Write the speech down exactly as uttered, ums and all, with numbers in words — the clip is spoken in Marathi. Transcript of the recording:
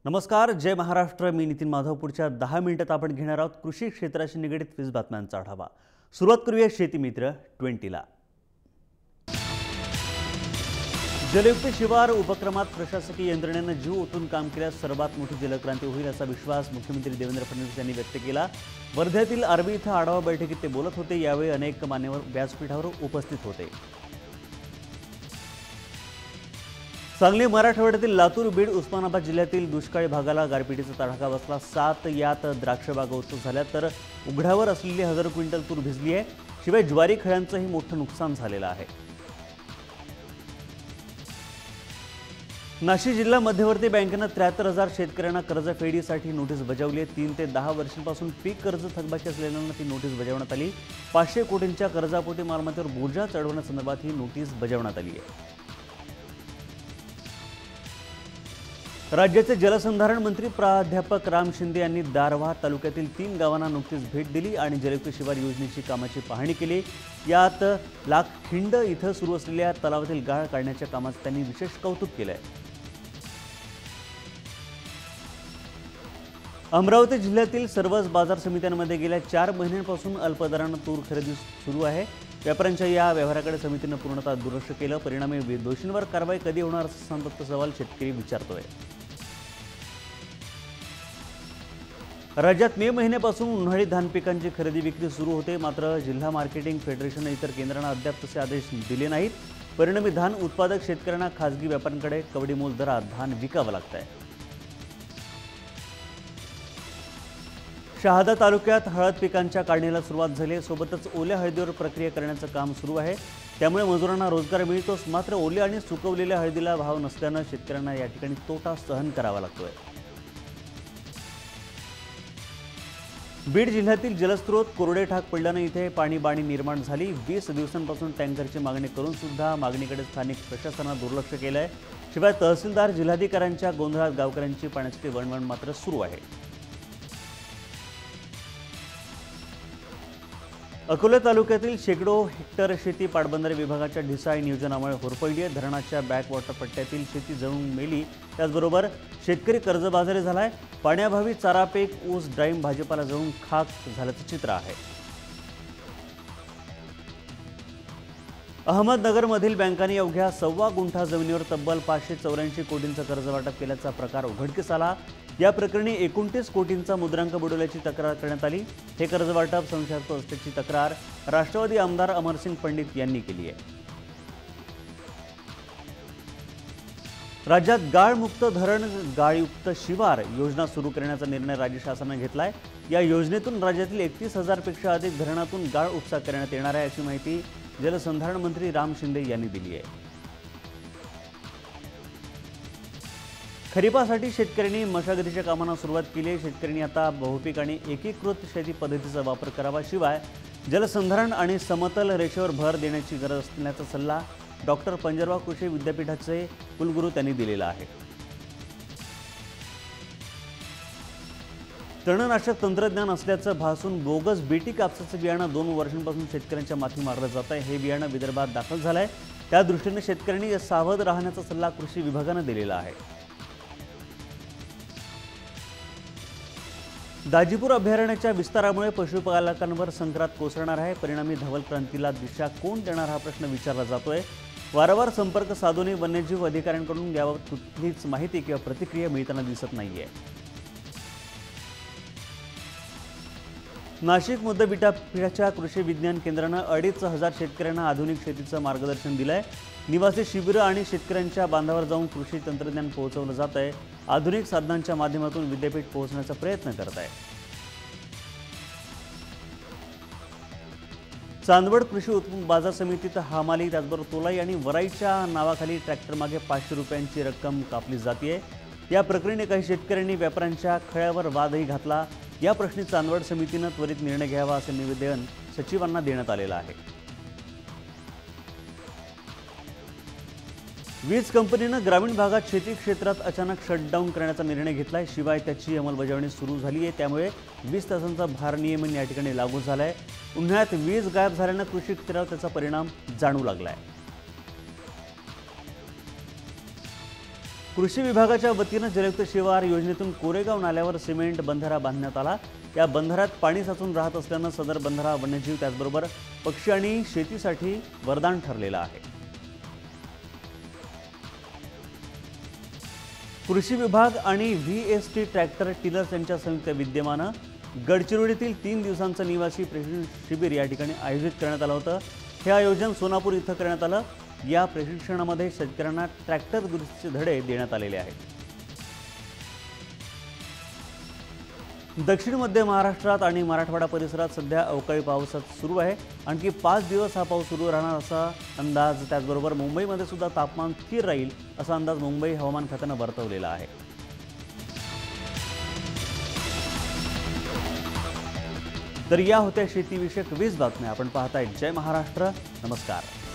नमस्कार, जय महाराष्ट्र. मी नितीन माधव. पुढच्या दहा मिनिटात आपण घेणार आहोत कृषी क्षेत्राशी निगडित वीस बातम्यांचा आढावा. सुरुवात करूया शेतीमित्र ट्वेंटीला. जलयुक्त शिवार उपक्रमात प्रशासकीय यंत्रणेनं जीव ओतून काम केल्यास सर्वात मोठी जलक्रांती होईल असा विश्वास मुख्यमंत्री देवेंद्र फडणवीस यांनी व्यक्त केला. वर्ध्यातील आर्वी इथं आढावा बैठकीत ते बोलत होते. यावेळी अनेक मान्यवर व्यासपीठावर उपस्थित होते. सांगली मराठवाड्यातील लातूर, बीड, उस्मानाबाद जिल्ह्यातील दुष्काळी भागाला गारपिटीचा तडाखा बसला. सात यात द्राक्षबागा उच्च झाल्या तर उघड्यावर असलेली हजारो क्विंटल तूर भिजली आहे. शिवाय ज्वारी खळ्यांचंही मोठं नुकसान झालेलं आहे. नाशिक जिल्हा मध्यवर्ती बँकेनं त्र्याहत्तर हजार शेतकऱ्यांना कर्जफेडीसाठी नोटीस बजावली आहे. तीन ते दहा वर्षांपासून पीक कर्ज थकबाकी असलेल्यांना ती नोटीस बजावण्यात आली. पाचशे कोटींच्या कर्जापोटी मालमत्तेवर बोजा चढवण्यासंदर्भात ही नोटीस बजावण्यात आली आहे. राज्याचे जलसंधारण मंत्री प्राध्यापक राम शिंदे यांनी दारव्हा तालुक्यातील तीन गावांना नुकतीच भेट दिली आणि जलयुक्त शिवार योजनेची कामाची पाहणी केली. यात लाखखिंड इथं सुरू असलेल्या तलावातील गाळ काढण्याच्या कामाचं त्यांनी विशेष कौतुक केलंय. अमरावती जिल्ह्यातील सर्वच बाजार समित्यांमध्ये गेल्या चार महिन्यांपासून अल्पदरानं तूर खरेदी सुरू आहे. व्यापाऱ्यांच्या या व्यवहाराकडे समितीनं पूर्णतः दुर्लक्ष केलं. परिणामी दोषींवर कारवाई कधी होणार असा संतप्त सवाल शेतकरी विचारतोय. राज्यात मे महिन्यापासून उन्हाळी धान पिकांची खरेदी विक्री सुरू होते. मात्र जिल्हा मार्केटिंग फेडरेशन इतर केंद्रांना अद्याप तसे आदेश दिले नाहीत. परिणामी धान उत्पादक शेतकऱ्यांना खासगी व्यापाऱ्यांकडे कवडीमोल दरात धान विकावं लागत आहे. शहादा तालुक्यात हळद पिकांच्या काढणीला सुरुवात झाली. सोबतच ओल्या हळदीवर प्रक्रिया करण्याचं काम सुरू आहे. त्यामुळे मजुरांना रोजगार मिळतोच. मात्र ओल्या आणि सुकवलेल्या हळदीला भाव नसल्यानं शेतकऱ्यांना या ठिकाणी तोटा सहन करावा लागतोय. बीड जिल्ह्यातील जलस्रोत कोरडे ठाक पडल्याने इथे पाणीबाणी निर्माण झाली. वीस दिवसांपासून टँकरची मागणी करून सुद्धा मागणीकडे स्थानिक प्रशासनानं दुर्लक्ष केलं आहे. शिवाय तहसीलदार जिल्हाधिकाऱ्यांच्या गोंधळात गावकऱ्यांची पाण्यासाठी वणवण मात्र सुरू आहे. अकोला तालुक्यातील शेकडो हेक्टर शेती पाटबंधारे विभागाच्या ढिसाळ नियोजनामुळे होरपळली आहे. धरणाच्या बॅकवॉटर पट्ट्यातील शेती जळून मेली. त्याचबरोबर शेतकरी कर्जबाजारी झालाय. पाण्याभावी चारा पीक, ऊस, डाळिंब, भाजीपाला जळून खाक झाल्याचं चित्र आहे. अहमदनगरमधील बँकांनी अवघ्या सव्वा गुंठा जमिनीवर तब्बल पाचशे चौऱ्याऐंशी कोटींचं कर्ज वाटप केल्याचा प्रकार उघडकीस आला. या प्रकरणी एकोणतीस कोटींचा मुद्रांक बुडवल्याची तक्रार करण्यात आली. हे कर्ज वाटप संशयास्पद असल्याची तक्रार राष्ट्रवादी आमदार अमरसिंग पंडित यांनी केली आहे. राज्यात गाळमुक्त धरण, गाळयुक्त शिवार योजना सुरू करण्याचा निर्णय राज्य शासनाने घेतला आहे. या योजनेतून राज्यातील एकतीस हजार पेक्षा अधिक धरणातून गाळ उपसा करण्यात येणार आहे अशी माहिती जलसंधारण मंत्री राम शिंदे यांनी दिली आहे. खरीपासाठी शेतकऱ्यांनी मशागतीच्या कामांना सुरुवात केली आहे. शेतकऱ्यांनी आता बहुपीक आणि एकीकृत शेती पद्धतीचा वापर करावा. शिवाय जलसंधारण आणि समतल रेषेवर भर देण्याची गरज असल्याचा सल्ला डॉक्टर पंजाबराव कृषी विद्यापीठाचे कुलगुरू त्यांनी दिलेला आहे. तणनाशक तंत्रज्ञान असल्याचं भासून बोगस बीटी कापसाचं बियाणं दोन वर्षांपासून शेतकऱ्यांच्या माथी मारलं जात आहे. हे बियाणं विदर्भात दाखल झालं आहे. त्या दृष्टीने शेतकऱ्यांनी सावध राहण्याचा सल्ला कृषी विभागानं दिलेला आहे. दाजीपूर अभयारण्याच्या विस्तारामुळे पशुपालकांवर संकटात कोसळणार आहे. परिणामी धवल क्रांतीला दिशा कोण देणार हा प्रश्न विचारला जातोय. वारंवार संपर्क साधूनही वन्यजीव अधिकाऱ्यांकडून याबाबत कुठलीच माहिती किंवा प्रतिक्रिया मिळताना दिसत नाहीये. नाशिक मुद्दा विद्यापीठाच्या कृषी विज्ञान केंद्रानं अडीच हजार शेतकऱ्यांना आधुनिक शेतीचं मार्गदर्शन दिलंय. निवासी शिबिरं आणि शेतकऱ्यांच्या बांधावर जाऊन कृषी तंत्रज्ञान पोहोचवलं जात आहे. आधुनिक साधनांच्या माध्यमातून विद्यापीठ पोहोचण्याचा प्रयत्न करत आहे. चांदवड कृषी उत्पन्न बाजार समितीत हमाली, त्याचबरोबर तोलाई आणि वराईच्या नावाखाली ट्रॅक्टरमागे पाचशे रुपयांची रक्कम कापली जाते. या प्रकरणी काही शेतकऱ्यांनी व्यापाऱ्यांच्या खळ्यावर वादही घातला. या प्रश्नी चांदवड समितीनं त्वरित निर्णय घ्यावा असं निवेदन सचिवांना देण्यात आलेलं आहे. वीज कंपनीनं ग्रामीण भागात शेती क्षेत्रात अचानक शटडाऊन करण्याचा निर्णय घेतलाय. शिवाय त्याची अंमलबजावणी सुरू झाली आहे. त्यामुळे वीस तासांचा भारनियमन या ठिकाणी लागू झाला आहे. उन्हाळ्यात वीज गायब झाल्यानं कृषी क्षेत्रावर त्याचा परिणाम जाणवू लागला आहे. कृषी विभागाच्या वतीनं जलयुक्त शिवार योजनेतून कोरेगाव नाल्यावर सिमेंट बंधारा बांधण्यात आला। या बंधाऱ्यात पाणी साचून राहत असल्यानं सदर बंधारा वन्यजीव त्याचबरोबर पक्षी आणि शेतीसाठी वरदान ठरलेला आहे। कृषी विभाग आणि V S T tractor tillers यांच्या संयुक्त विद्यमानं गडचिरोलीतील तीन दिवसांचं निवासी प्रशिक्षण शिबिर या ठिकाणी आयोजित करण्यात आलं होतं। हे आयोजन सोनापूर इथं करण्यात आलं। या प्रशिक्षणामध्ये शेतकऱ्यांना ट्रॅक्टर दुरुस्तीचे धडे देण्यात आलेले आहेत। दक्षिण मध्य महाराष्ट्रात आणि मराठवाडा परिसरात सध्या अवकाळी पाऊस सुरू आहे। आणखी पाच दिवस हा पाऊस सुरू राहणार असा अंदाज, त्याचबरोबर मुंबईमध्ये सुद्धा तापमान स्थिर राहील असा अंदाज मुंबई हवामान खात्यानं वर्तवलेला आहे। तर या होत्या शेतीविषयक वीस बातम्या। आपण पाहताय जय महाराष्ट्र। नमस्कार।